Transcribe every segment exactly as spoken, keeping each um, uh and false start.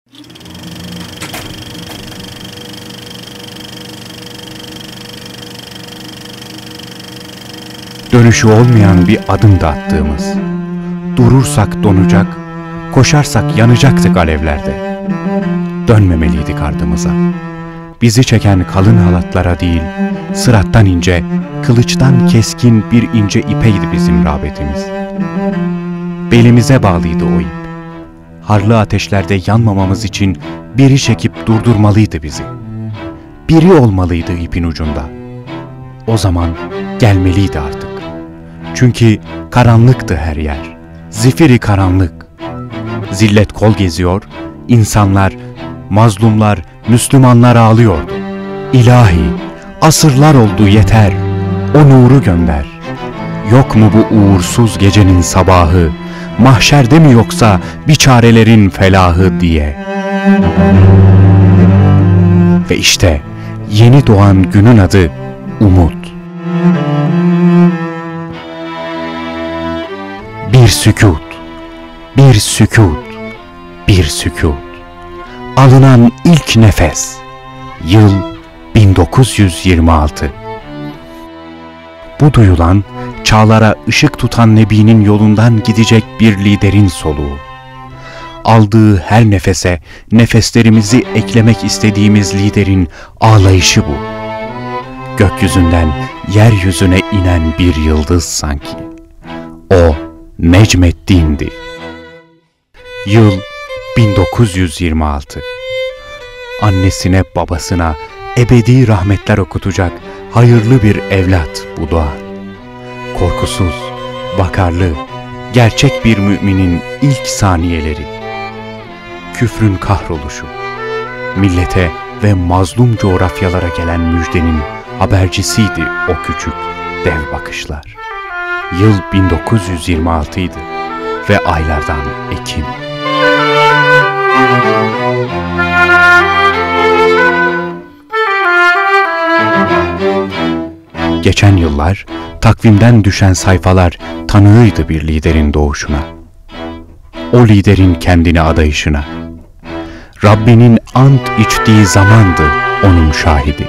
Dönüşü olmayan bir adım da attığımız, durursak donacak, koşarsak yanacaktık alevlerde. Dönmemeliydik ardımıza. Bizi çeken kalın halatlara değil, sırattan ince, kılıçtan keskin bir ince ipeydi bizim rağbetimiz. Belimize bağlıydı o ip. Harlı ateşlerde yanmamamız için biri çekip durdurmalıydı bizi. Biri olmalıydı ipin ucunda. O zaman gelmeliydi artık. Çünkü karanlıktı her yer. Zifiri karanlık. Zillet kol geziyor, insanlar, mazlumlar, Müslümanlar ağlıyordu. İlahi, asırlar oldu yeter, o nuru gönder. Yok mu bu uğursuz gecenin sabahı, mahşerde mi yoksa biçarelerin felahı diye. Ve işte yeni doğan günün adı umut. Bir sükût, bir sükût, bir sükût. Alınan ilk nefes. Yıl bin dokuz yüz yirmi altı. Bu duyulan, çağlara ışık tutan Nebi'nin yolundan gidecek bir liderin soluğu. Aldığı her nefese nefeslerimizi eklemek istediğimiz liderin ağlayışı bu. Gökyüzünden yeryüzüne inen bir yıldız sanki. O Necmeddin'di. Yıl bin dokuz yüz yirmi altı. Annesine babasına ebedi rahmetler okutacak hayırlı bir evlat bu doğan. Korkusuz, vakarlı, gerçek bir müminin ilk saniyeleri. Küfrün kahroluşu, millete ve mazlum coğrafyalara gelen müjdenin habercisiydi o küçük dev bakışlar. Yıl bin dokuz yüz yirmi altı idi ve aylardan Ekim. Geçen yıllar, takvimden düşen sayfalar tanığıydı bir liderin doğuşuna. O liderin kendine adayışına. Rabbinin ant içtiği zamandı onun şahidi.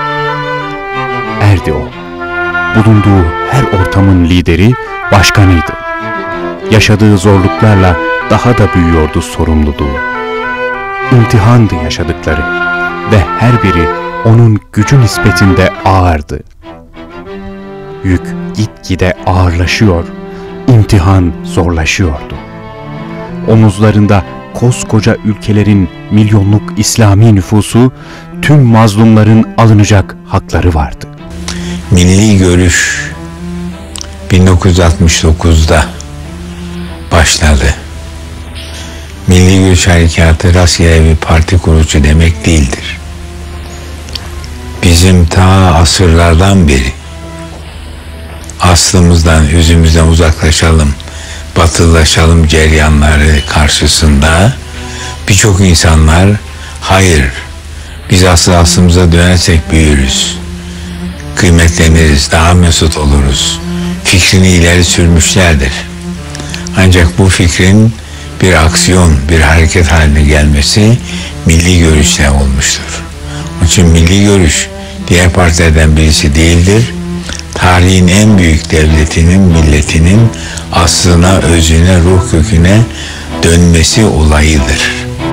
Erdi o. Bulunduğu her ortamın lideri, başkanıydı. Yaşadığı zorluklarla daha da büyüyordu sorumluluğu. İmtihandı yaşadıkları ve her biri onun gücü nispetinde ağırdı. Yük gitgide ağırlaşıyor, imtihan zorlaşıyordu. Omuzlarında koskoca ülkelerin milyonluk İslami nüfusu, tüm mazlumların alınacak hakları vardı. Milli Görüş bin dokuz yüz altmış dokuzda başladı. Milli Görüş Harekatı rastgele bir parti kuruluşu demek değildir. Bizim ta asırlardan beri aslımızdan, özümüzden uzaklaşalım, batılılaşalım ceryanları karşısında birçok insanlar hayır, biz asıl aslımıza dönersek büyürüz, kıymetleniriz, daha mesut oluruz fikrini ileri sürmüşlerdir. Ancak bu fikrin bir aksiyon, bir hareket haline gelmesi milli görüşle olmuştur. Onun için milli görüş diğer partilerden birisi değildir. Tarihin en büyük devletinin, milletinin aslına, özüne, ruh köküne dönmesi olayıdır.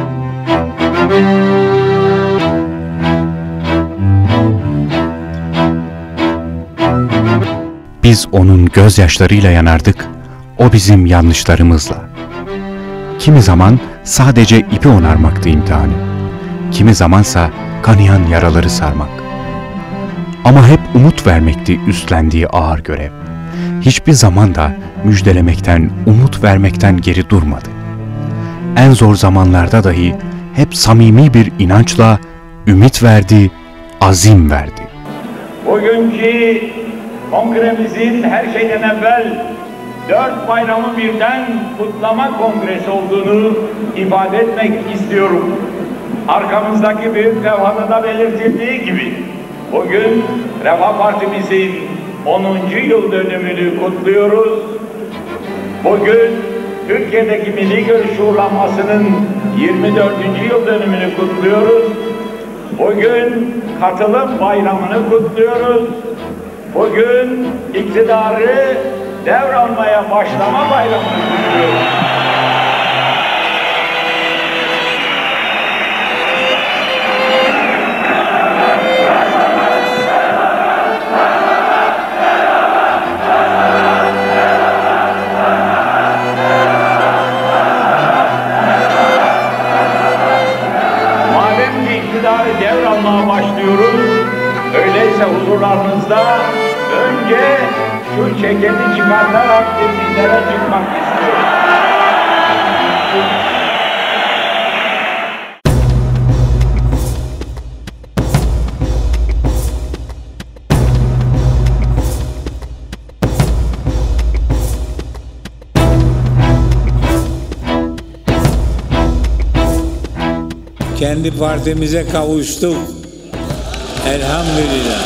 Biz onun gözyaşlarıyla yanardık, o bizim yanlışlarımızla. Kimi zaman sadece ipi onarmaktı imtihanı, kimi zamansa kanayan yaraları sarmak. Ama hep umut vermekti üstlendiği ağır görev. Hiçbir zaman da müjdelemekten, umut vermekten geri durmadı. En zor zamanlarda dahi hep samimi bir inançla ümit verdi, azim verdi. Bugünkü kongremizin her şeyden evvel dört bayramı birden kutlama kongresi olduğunu ifade etmek istiyorum. Arkamızdaki büyük levhada da belirtildiği gibi bugün Refah Partimizin onuncu yıl dönümünü kutluyoruz. Bugün Türkiye'deki milli görüş şuurlanmasının yirmi dördüncü yıl dönümünü kutluyoruz. Bugün katılım bayramını kutluyoruz. Bugün iktidarı devralmaya başlama bayramını kutluyoruz. İktidarı devralmaya başlıyoruz. Öyleyse huzurlarınızda önce şu ceketi çıkartarak bizlere çıkmak istiyorum. Kendi partimize kavuştuk. Elhamdülillah.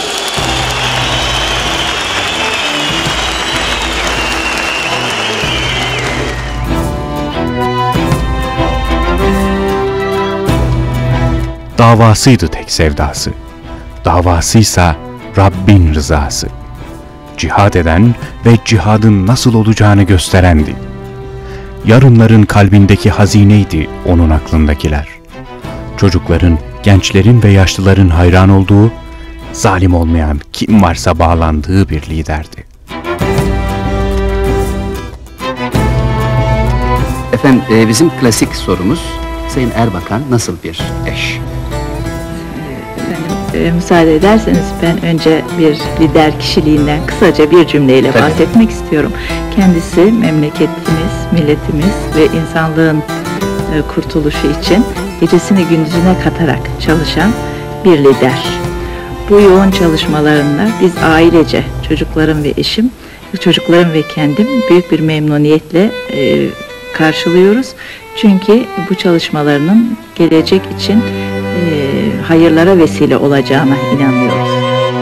Davasıydı tek sevdası. Davasıysa Rabbin rızası. Cihad eden ve cihadın nasıl olacağını gösterendi. Yarınların kalbindeki hazineydi onun aklındakiler. Çocukların, gençlerin ve yaşlıların hayran olduğu, zalim olmayan kim varsa bağlandığı bir liderdi. Efendim e, bizim klasik sorumuz, Sayın Erbakan nasıl bir eş? Efendim, e, müsaade ederseniz ben önce bir lider kişiliğinden kısaca bir cümleyle Tabii. bahsetmek istiyorum. Kendisi memleketimiz, milletimiz ve insanlığın e, kurtuluşu için gecesini gündüzüne katarak çalışan bir lider. Bu yoğun çalışmalarında biz ailece, çocuklarım ve eşim, çocuklarım ve kendim büyük bir memnuniyetle e, karşılıyoruz. Çünkü bu çalışmalarının gelecek için e, hayırlara vesile olacağına inanıyoruz.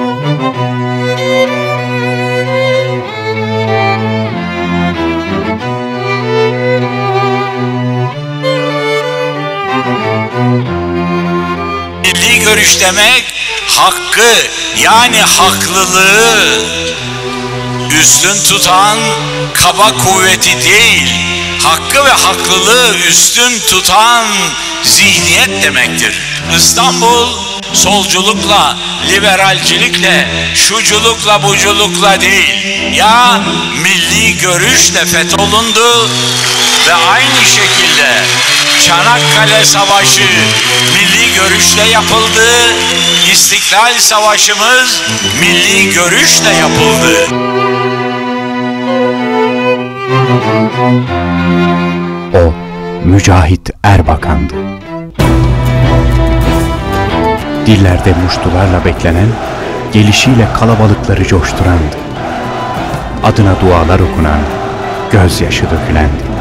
Milli görüş demek hakkı yani haklılığı üstün tutan kaba kuvveti değil, hakkı ve haklılığı üstün tutan zihniyet demektir. İstanbul solculukla, liberalcilikle, şuculukla, buculukla değil, ya milli görüşle fetholundu ve aynı şekilde Çanakkale Savaşı milli görüşle yapıldı, İstiklal Savaşımız milli görüşle yapıldı. O, Mücahit Erbakan'dı. Dillerde muştularla beklenen, gelişiyle kalabalıkları coşturandı. Adına dualar okunan, gözyaşı dökülendi.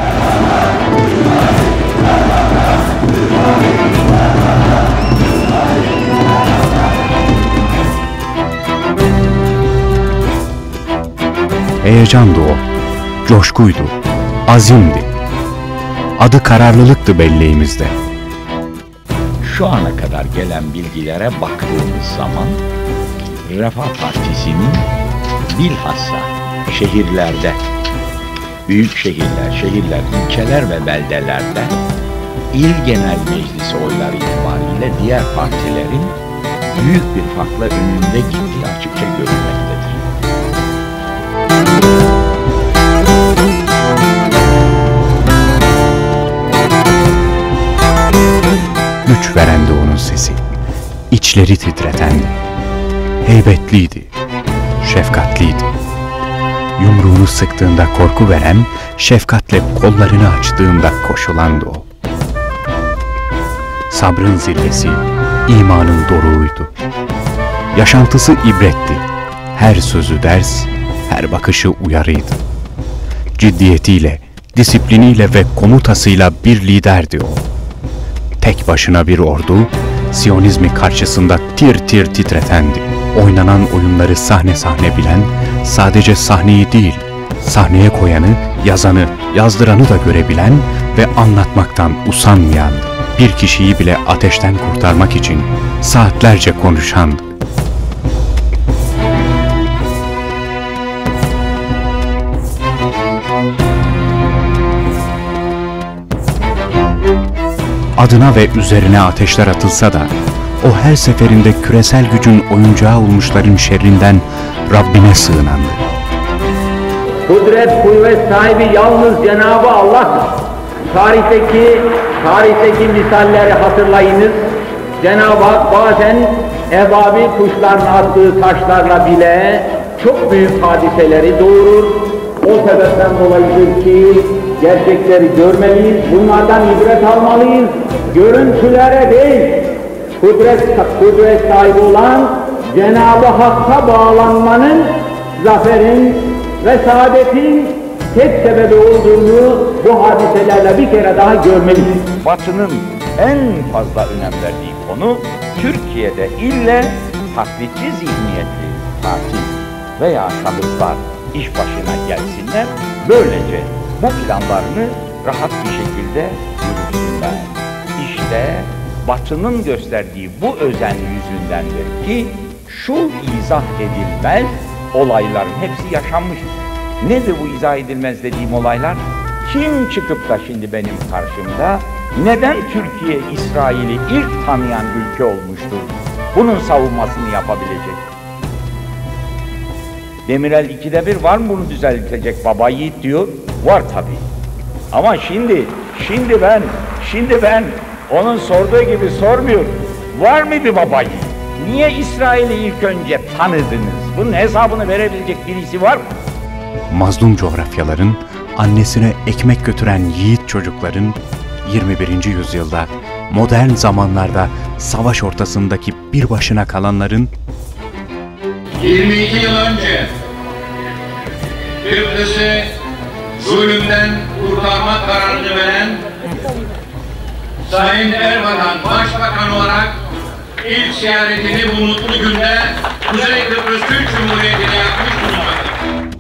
Heyecandı o, coşkuydu, azimdi. Adı kararlılıktı belleğimizde. Şu ana kadar gelen bilgilere baktığımız zaman Refah Partisi'nin bilhassa şehirlerde, büyük şehirler, şehirler, ilçeler ve beldelerde İl Genel Meclisi oyları itibariyle diğer partilerin büyük bir farkla önünde gittiği açıkça görülmektedir. Güç verendi onun sesi, içleri titretendi. Heybetliydi, şefkatliydi. Yumruğunu sıktığında korku veren, şefkatle kollarını açtığında koşulandı o. Sabrın zirvesi, imanın doruğuydu. Yaşantısı ibretti, her sözü ders, her bakışı uyarıydı. Ciddiyetiyle, disipliniyle ve komutasıyla bir liderdi o. Tek başına bir ordu, Siyonizmi karşısında tir tir titretendi. Oynanan oyunları sahne sahne bilen, sadece sahneyi değil, sahneye koyanı, yazanı, yazdıranı da görebilen ve anlatmaktan usanmayan, bir kişiyi bile ateşten kurtarmak için saatlerce konuşan, adına ve üzerine ateşler atılsa da, o her seferinde küresel gücün oyuncağı olmuşların şerrinden Rabbine sığınandı. Kudret, kuvvet sahibi yalnız Cenab-ı Allah'tır. Tarihteki, tarihteki misalleri hatırlayınız. Cenab-ı Hak bazen ebabil kuşların attığı taşlarla bile çok büyük hadiseleri doğurur. O sebepten dolayıdır ki gerçekleri görmeliyiz, bunlardan ibret almalıyız. Görüntülere değil, kudret, kudret sahibi olan Cenab-ı Hakk'a bağlanmanın, zaferin ve saadetin tek sebebi olduğunu bu hadiselerle bir kere daha görmeliyiz. Batı'nın en fazla önem verdiği konu, Türkiye'de ille taklitçi zihniyetli parti veya şahıslar iş başına gelsinler, böylece bu planlarını rahat bir şekilde yürütsünler. İşte Batı'nın gösterdiği bu özen yüzündendir ki şu izah edilmez olayların hepsi yaşanmış. Nedir bu izah edilmez dediğim olaylar? Kim çıkıp da şimdi benim karşımda neden Türkiye İsrail'i ilk tanıyan ülke olmuştur? Bunun savunmasını yapabilecek. Demirel ikide bir var mı bunu düzeltecek baba yiğit diyor. Var tabii. Ama şimdi, şimdi ben, şimdi ben onun sorduğu gibi sormuyorum. Var mı bir baba yiğit? Niye İsrail'i ilk önce tanıdınız? Bunun hesabını verebilecek birisi var mı? Mazlum coğrafyaların, annesine ekmek götüren yiğit çocukların, yirmi birinci yüzyılda, modern zamanlarda savaş ortasındaki bir başına kalanların, yirmi iki yıl önce Kıbrıs'ı zulümden kurtarma kararını veren Sayın Erbakan Başbakan olarak ilk ziyaretini bu mutlu günde Kuzey Kıbrıs Türk Cumhuriyeti'ne yapmış bulunmaktadır.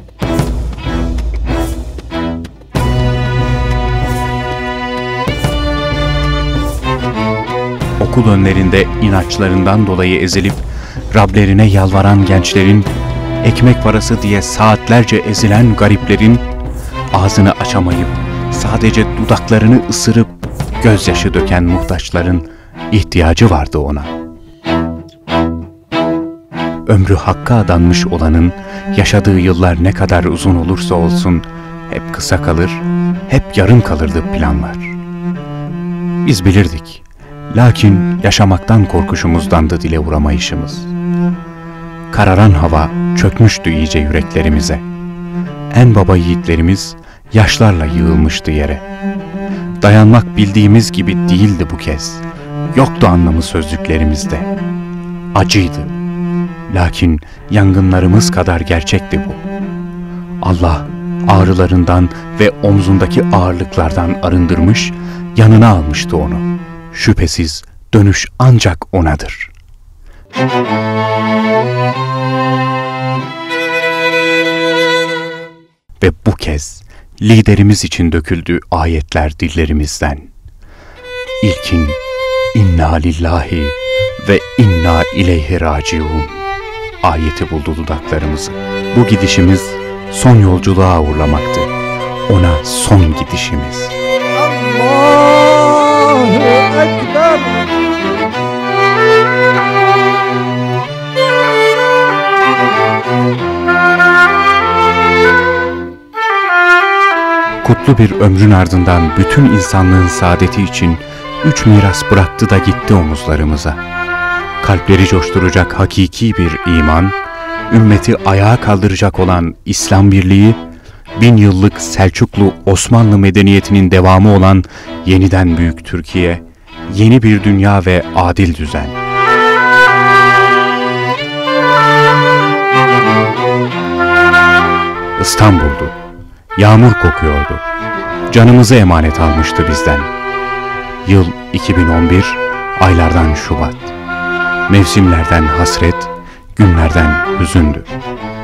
okul önlerinde inançlarından dolayı ezilip Rablerine yalvaran gençlerin, ekmek parası diye saatlerce ezilen gariplerin, ağzını açamayıp sadece dudaklarını ısırıp gözyaşı döken muhtaçların ihtiyacı vardı ona. Ömrü Hakk'a adanmış olanın yaşadığı yıllar ne kadar uzun olursa olsun hep kısa kalır, hep yarım kalırdı planlar. Biz bilirdik, lakin yaşamaktan korkuşumuzdandı dile vuramayışımız. Kararan hava çökmüştü iyice yüreklerimize. En baba yiğitlerimiz yaşlarla yığılmıştı yere. Dayanmak bildiğimiz gibi değildi bu kez. Yoktu anlamı sözlüklerimizde. Acıydı. Lakin yangınlarımız kadar gerçekti bu. Allah ağrılarından ve omzundaki ağırlıklardan arındırmış, yanına almıştı onu. Şüphesiz dönüş ancak onadır. Ve bu kez liderimiz için döküldü ayetler dillerimizden. İlkin inna lillahi ve inna ileyhi raciun ayeti buldu dudaklarımızı. Bu gidişimiz son yolculuğa uğurlamaktı. Ona son gidişimiz. Allahu Ekber. Kutlu bir ömrün ardından bütün insanlığın saadeti için üç miras bıraktı da gitti omuzlarımıza. Kalpleri coşturacak hakiki bir iman, ümmeti ayağa kaldıracak olan İslam birliği, bin yıllık Selçuklu Osmanlı medeniyetinin devamı olan yeniden büyük Türkiye, yeni bir dünya ve adil düzen. İstanbul'du, yağmur kokuyordu, canımızı emanet almıştı bizden. Yıl iki bin on bir, aylardan Şubat. Mevsimlerden hasret, günlerden hüzündü.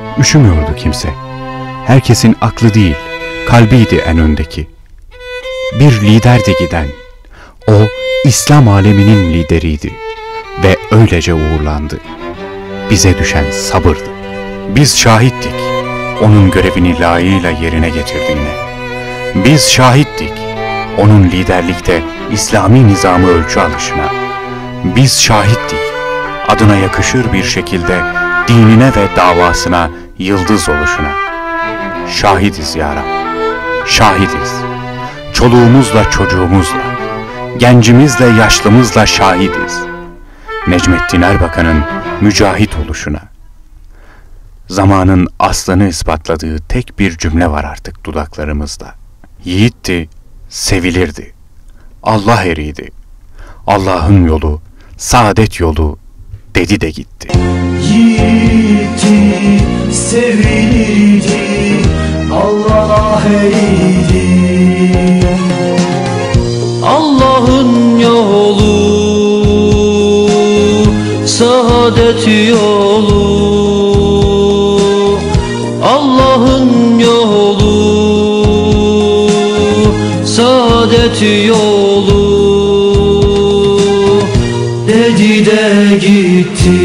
Üşümüyordu kimse. Herkesin aklı değil, kalbiydi en öndeki. bir liderdi giden. O, İslam aleminin lideriydi ve öylece uğurlandı. Bize düşen sabırdı. Biz şahittik onun görevini layığıyla yerine getirdiğine. Biz şahittik onun liderlikte İslami nizamı ölçü alışına. Biz şahittik adına yakışır bir şekilde dinine ve davasına yıldız oluşuna. Şahidiz ya Rab, şahidiz. Çoluğumuzla çocuğumuzla, gencimizle yaşlımızla şahidiz. Necmettin Erbakan'ın mücahit oluşuna. Zamanın aslını ispatladığı tek bir cümle var artık dudaklarımızda. Yiğitti, sevilirdi. Allah eriydi. Allah'ın yolu, saadet yolu dedi de gitti. Yiğitti, sevilirdi. Allah eriydi. Allah'ın yolu, saadet yolu. Allah'ın yolu, saadet yolu dedi de gitti,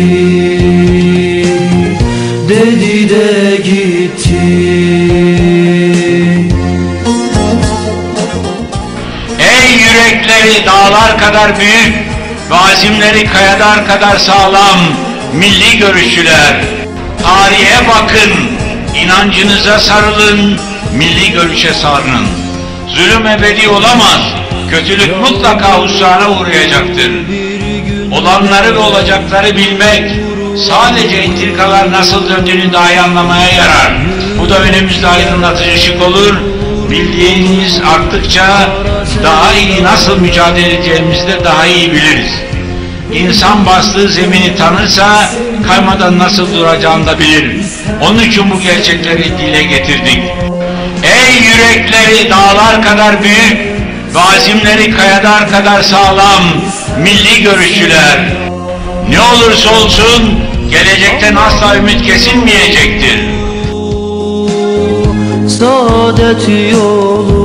dedi de gitti. Ey yürekleri dağlar kadar büyük ve azimleri kayalar kadar sağlam milli görüşçüler, tarihe bakın, inancınıza sarılın, milli görüşe sarının. Zulüm ebedi olamaz, kötülük mutlaka husrana uğrayacaktır. Olanları ve olacakları bilmek, sadece entrikalar nasıl döndüğünü daha iyi anlamaya yarar. Bu da önümüzde aydınlatıcı ışık olur. Bildiğiniz arttıkça daha iyi nasıl mücadele edeceğimizi de daha iyi biliriz. İnsan bastığı zemini tanırsa kaymadan nasıl duracağını da bilir. Onun için bu gerçekleri dile getirdik. Ey yürekleri dağlar kadar büyük ve azimleri kayalar kadar sağlam milli görüşçüler, ne olursa olsun gelecekten asla ümit kesilmeyecektir. Saadet yolu,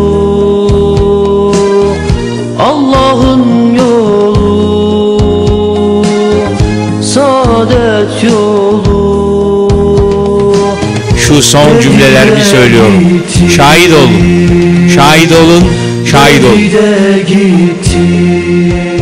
Allah'ın yolu, saadet yolu. Şu son cümlelerimi söylüyorum. Şahit olun, şahit olun, şahit olun.